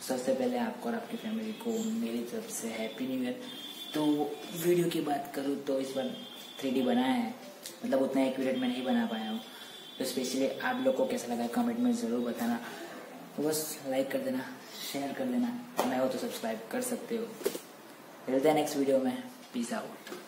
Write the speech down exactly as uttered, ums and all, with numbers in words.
सबसे पहले आपको और आपकी फैमिली को मेरी तरफ से हैप्पी न्यू ईयर। तो वीडियो की बात करूँ तो इस बार थ्री डी बनाया है, मतलब उतना एक्यूरेट मैं नहीं बना पाया हूँ। तो स्पेशली आप लोग को कैसा लगा कमेंट में ज़रूर बताना। तो बस लाइक कर देना, शेयर कर देना, नए हो तो सब्सक्राइब कर सकते हो। मिलते हैं नेक्स्ट वीडियो में। Peace out.